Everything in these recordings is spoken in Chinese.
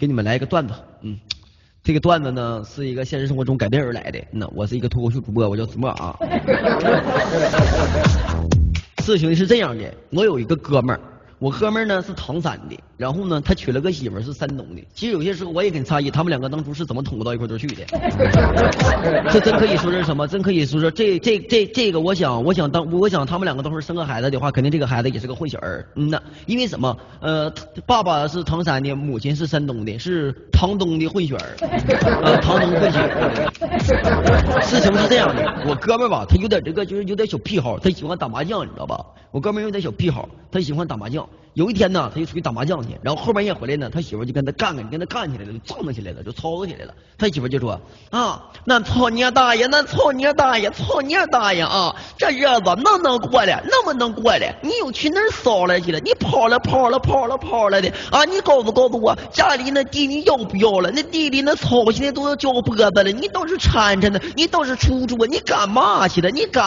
给你们来一个段子，这个段子呢是一个现实生活中改编而来的。我是一个脱口秀主播，我叫子墨啊。事情是这样的，我有一个哥们儿，我哥们儿呢是唐山的，然后呢他娶了个媳妇儿是山东的。其实有些时候我也很诧异，他们两个当初是怎么捅咕到一块儿去的。这真可以说是什么？真可以说是这个，我想他们两个到时候生个孩子的话，肯定这个孩子也是个混血儿。因为什么？爸爸是唐山的，母亲是山东的，是唐东的混血儿。唐东混血儿。事情是这样的，我哥们儿吧，他有点就是有点小癖好，他喜欢打麻将，你知道吧？我哥们儿有点小癖好，他喜欢打麻将。有一天呢，他就出去打麻将去，然后后半夜回来呢，他媳妇就跟他干起来了，就仗着起来了，就吵起来了。他媳妇就说啊，那操你大爷，操你大爷啊！这日子能过了，能不能过了？你又去哪儿骚了去了？你跑了的啊！你告诉我，家里那地你要不要了？那地里那草现在都要交脖子了，你倒是铲的，你倒是出你干嘛去了？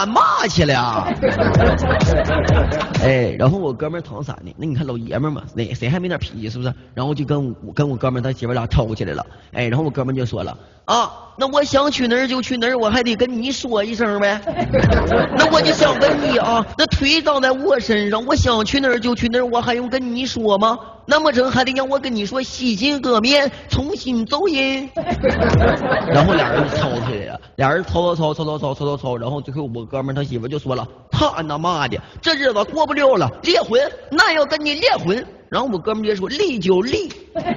哎，然后我哥们唐山的，那你看老爷们嘛，那谁还没点脾气是不是？然后就跟我哥们他媳妇俩吵起来了。哎，然后我哥们就说了啊，那我想去哪儿就去哪儿，我还得跟你说一声呗。那我就想问你啊，那腿长在我身上，我想去哪儿就去哪儿，我还用跟你说吗？那么真还得让我跟你说洗心革面，重新走音。然后俩人就吵起来了，俩人吵，然后最后我哥们他媳妇就说了，他他妈的这日子过不了了，离婚，那要跟你离婚。然后我哥们就说离就离。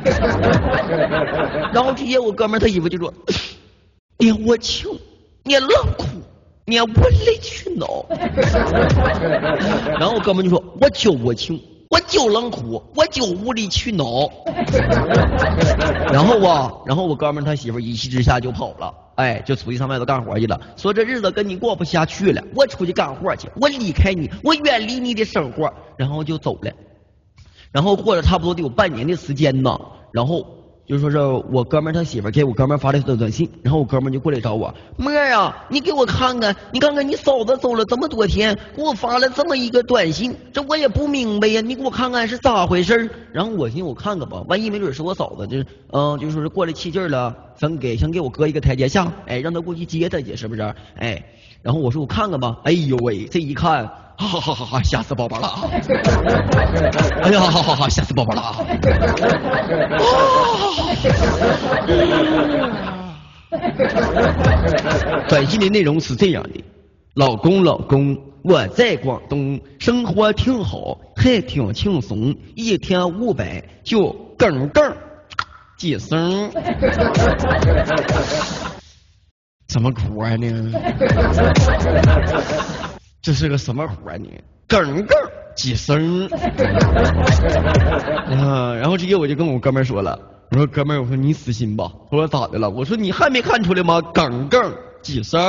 然后直接我哥们他媳妇就说，你我情，你冷酷，你无理取闹。然后我哥们就说，我情，我就冷酷，我就无理取闹。然后我哥们他媳妇一气之下就跑了，哎，就出去上外头干活去了，说这日子跟你过不下去了，我出去干活去，我离开你，我远离你的生活，然后就走了。然后过了差不多得有半年的时间呢，然后就说是我哥们他媳妇给我哥们发了短信，然后我哥们就过来找我，妹儿啊，你给我看看，你看看你嫂子走了这么多天，给我发了这么一个短信，这我也不明白呀，你给我看看是咋回事。然后我寻思我看看吧，万一没准是我嫂子就说是过来气劲了，想给我哥一个台阶下，哎，让他过去接他去，是不是？哎，然后我说我看看吧，哎呦喂，这一看。哈，吓死宝宝了！哎呀，好，吓死宝宝了！短信的内容是这样的：老公，我在广东，生活挺好，还挺轻松，一天500就梗几声。什么活呢？这是个什么活你？梗几声。然后直接我就跟我哥们说了，我说哥们，我说你死心吧。我说咋的了？我说你还没看出来吗？梗几声。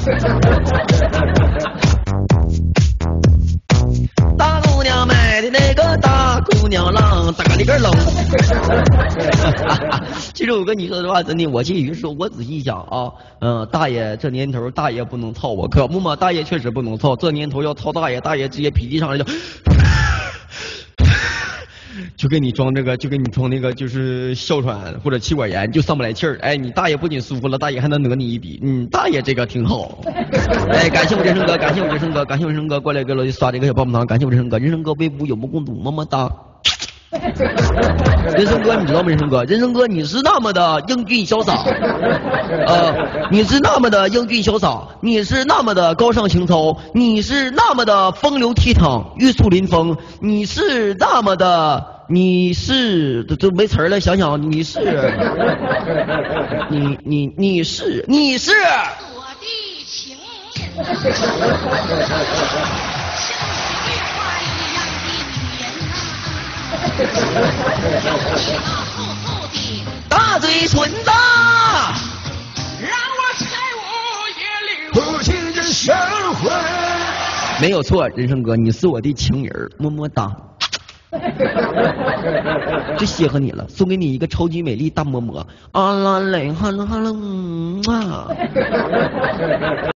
大姑娘买的那个大姑娘郎，打了个冷。其实我跟你说的话，真的，我其实说，我仔细想啊，大爷这年头，大爷不能操我，可不嘛，大爷确实不能操。这年头要操大爷，大爷直接脾气上来就给你装那个，就是哮喘或者气管炎，就上不来气儿。哎，你大爷不仅舒服了，大爷还能讹你一笔。大爷这个挺好。哎，感谢我人生哥，过来给我刷这个小棒棒糖，感谢我人生哥微博有目共睹，么么哒。人生哥，你知道吗？人生哥，你是那么的英俊潇洒，你是那么的英俊潇洒，你是那么的高尚情操，你是那么的风流倜傥、玉树临风，你是那么的，这没词儿了，想想你是，你是我的情人。 大嘴唇子， 让我在午夜里不停地生活。没有错，人生哥，你是我的情人，么么哒。就谢和你了，送给你一个超级美丽大么么。啊啦嘞，哈啦哈啦，